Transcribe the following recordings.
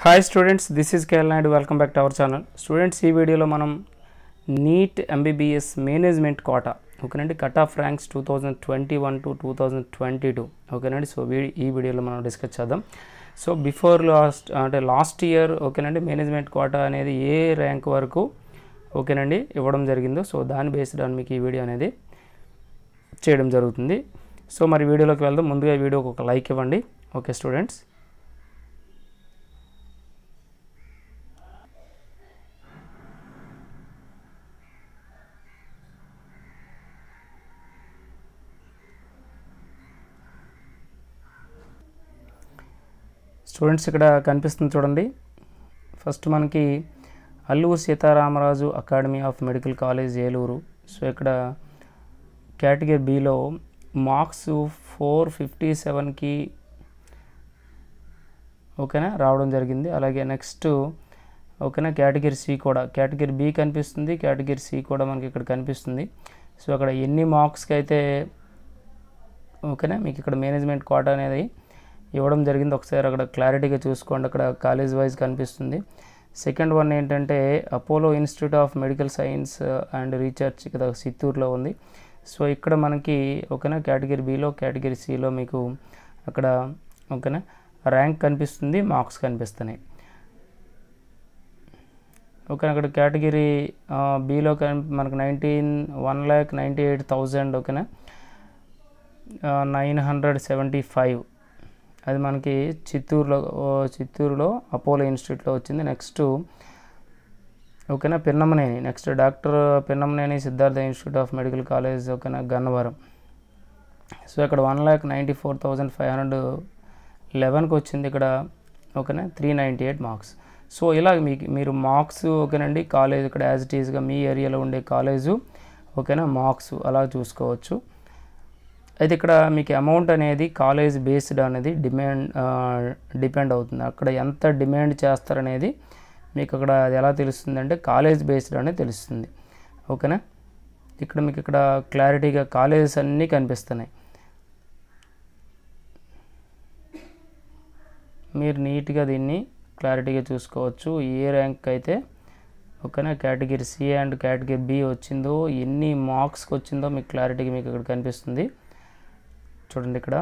Hi students, this is Kail and welcome back to our channel. Students, ఈ వీడియోలో మనం NEET MBBS management quota ఓకేనండి cut off ranks 2021 to 2022 ఓకేనండి. So ఈ వీడియోలో మనం డిస్కస్ చేద్దాం. సో బిఫోర్ లాస్ట్ ఇయర్ ఓకేనండి మేనేజ్మెంట్ కోటా అనేది ఏ ర్యాంక్ వరకు ఓకేనండి ఇవ్వడం జరిగిందో సో దాని బేస్డ్ ఆన్ మీకు ఈ వీడియో అనేది చేయడం జరుగుతుంది. సో మరి వీడియోలోకి వెళ్దాం. ముందుగా ఈ వీడియోకి ఒక లైక్ ఇవ్వండి. ఓకే స్టూడెంట్స్, ఇక్కడ కనిపిస్తుంది చూడండి. ఫస్ట్ మనకి Alluri Sitaramaraju academy of medical college Eluru. So ఇక్కడ కేటగిరీ బిలో మార్క్స్ 457కి ఓకేనా రావడం జరిగింది. అలాగే నెక్స్ట్ ఓకేనా కేటగిరీ సి కూడా, కేటగిరీ బి కనిపిస్తుంది, కేటగిరీ సి కూడా మనకి ఇక్కడ కనిపిస్తుంది. సో అక్కడ ఎన్ని మార్క్స్కి అయితే ఓకేనా మీకు ఇక్కడ మేనేజ్మెంట్ కోటా అనేది ఇవ్వడం జరిగింది ఒకసారి అక్కడ క్లారిటీగా చూసుకోండి. అక్కడ కాలేజ్ వైజ్ కనిపిస్తుంది. సెకండ్ వన్ ఏంటంటే Apollo institute of medical science and research ఇక్కడ చిత్తూరులో ఉంది. సో ఇక్కడ మనకి ఓకేనా కేటగిరీ బిలో కేటగిరీ సిలో మీకు అక్కడ ఓకేనా ర్యాంక్ కనిపిస్తుంది, మార్క్స్ కనిపిస్తున్నాయి. ఓకే అక్కడ కేటగిరీ బిలో మనకు 1,98,000 ఓకేనా 975 అది మనకి చిత్తూరులో అపోలో ఇన్స్టిట్యూట్లో వచ్చింది. నెక్స్ట్ ఓకేనా Pinnamaneni, next doctor Pinnamaneni Siddhartha institute of medical college ఓకేనా గన్నవరం. సో ఇక్కడ 1,94,511కి వచ్చింది ఇక్కడ ఓకేనా 398 మార్క్స్. సో ఇలా మీరు మార్క్స్ ఓకేనండి కాలేజ్ ఇక్కడ యాజ్ ఇట్ ఈజ్గా మీ ఏరియాలో ఉండే కాలేజు ఓకేనా మార్క్స్ అలా చూసుకోవచ్చు. అయితే ఇక్కడ మీకు అమౌంట్ అనేది కాలేజ్ బేస్డ్ అనేది డిపెండ్ అవుతుంది. అక్కడ ఎంత డిమాండ్ చేస్తారనేది మీకు అక్కడ అది ఎలా తెలుస్తుంది అంటే కాలేజ్ బేస్డ్ అనేది తెలుస్తుంది ఓకేనా. ఇక్కడ మీకు ఇక్కడ క్లారిటీగా కాలేజెస్ అన్నీ కనిపిస్తున్నాయి. మీరు నీట్గా దీన్ని క్లారిటీగా చూసుకోవచ్చు. ఏ ర్యాంక్ అయితే ఓకేనా category C and category B వచ్చిందో ఎన్ని మార్క్స్కి వచ్చిందో మీకు క్లారిటీగా మీకు ఇక్కడ కనిపిస్తుంది చూడండి. ఇక్కడ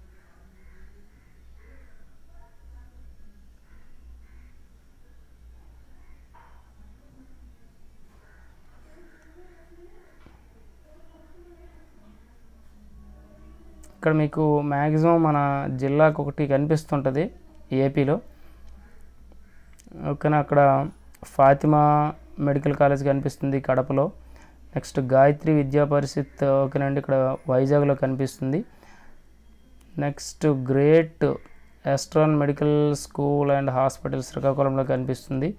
మీకు మ్యాక్సిమం మన జిల్లాకు ఒకటి కనిపిస్తుంటుంది ఏపీలో ఓకేనా. అక్కడ ఫాతిమా మెడికల్ కాలేజ్ కనిపిస్తుంది కడపలో. నెక్స్ట్ గాయత్రి విద్యా పరిషత్ ఓకేనండి ఇక్కడ వైజాగ్లో కనిపిస్తుంది. Next great eastern medical school and hospital శ్రీకాకుళంలో కనిపిస్తుంది.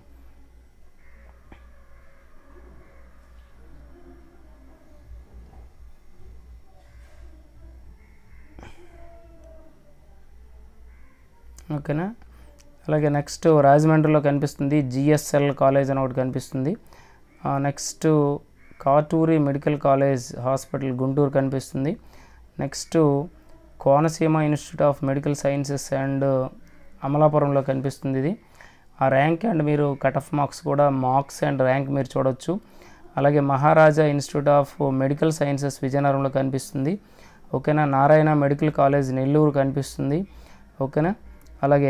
ఓకేనా అలాగే నెక్స్ట్ రాజమండ్రిలో కనిపిస్తుంది జిఎస్ఎల్ కాలేజ్ అని ఒకటి కనిపిస్తుంది. Next Katuri medical college hospital Guntur కనిపిస్తుంది. Next Konaseema institute of medical sciences and అమలాపురంలో కనిపిస్తుంది. ఇది ఆ ర్యాంక్ అండ్ మీరు కట్ ఆఫ్ మార్క్స్ కూడా మార్క్స్ అండ్ ర్యాంక్ మీరు చూడవచ్చు. అలాగే Maharaja institute of medical sciences విజయనగరంలో కనిపిస్తుంది ఓకేనా. నారాయణ మెడికల్ కాలేజ్ నెల్లూరు కనిపిస్తుంది ఓకేనా. అలాగే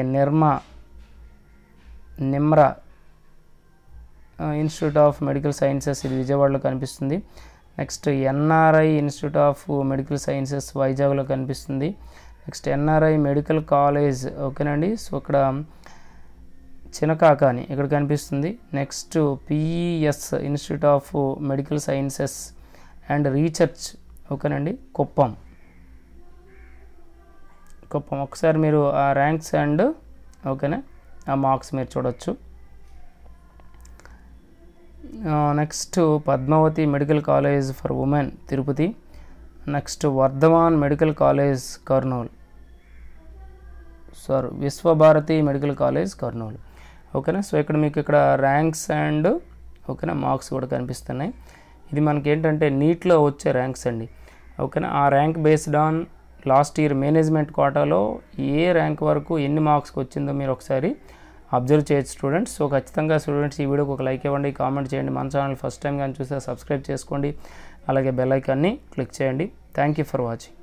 Nimra institute of medical sciences ఇది విజయవాడలో కనిపిస్తుంది. Next NRI institute of medical sciences వైజాగ్లో కనిపిస్తుంది. నెక్స్ట్ ఎన్ఆర్ఐ మెడికల్ కాలేజ్ ఓకేనండి. సో ఇక్కడ చినకాకాని ఇక్కడ కనిపిస్తుంది. Next PES institute of medical sciences and research ఓకేనండి కుప్పం. ఒకసారి మీరు ఆ ర్యాంక్స్ అండ్ ఓకేనా ఆ మార్క్స్ మీరు చూడవచ్చు. Next Padmavathi medical college for women Tirupati. Next Vardhaman medical college Kurnool, Vishwabharati medical college Kurnool ఓకేనా. సో ఇక్కడ మీకు ఇక్కడ ర్యాంక్స్ అండ్ ఓకేనా మార్క్స్ కూడా కనిపిస్తున్నాయి. ఇది మనకి ఏంటంటే నీట్లో వచ్చే ర్యాంక్స్ అండి ఓకేనా. ఆ rank based on last year management కోటాలో ఏ ర్యాంక్ వరకు ఎన్ని మార్క్స్కి వచ్చిందో మీరు ఒకసారి అబ్జర్వ్ చేయొచ్చు స్టూడెంట్స్. సో ఖచ్చితంగా స్టూడెంట్స్ ఈ వీడియోకి ఒక లైక్ ఇవ్వండి, కామెంట్ చేయండి. మన ఛానల్ ఫస్ట్ టైం కానీ చూస్తే సబ్స్క్రైబ్ చేసుకోండి, అలాగే బెల్ ఐకాన్ని క్లిక్ చేయండి. Thank you for watching.